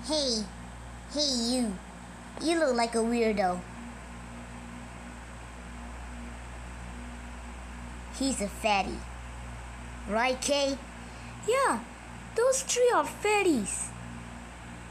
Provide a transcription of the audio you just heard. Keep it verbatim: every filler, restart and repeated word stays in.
Hey, hey you. You look like a weirdo. He's a fatty. Right, Kay? Yeah, those three are fatties.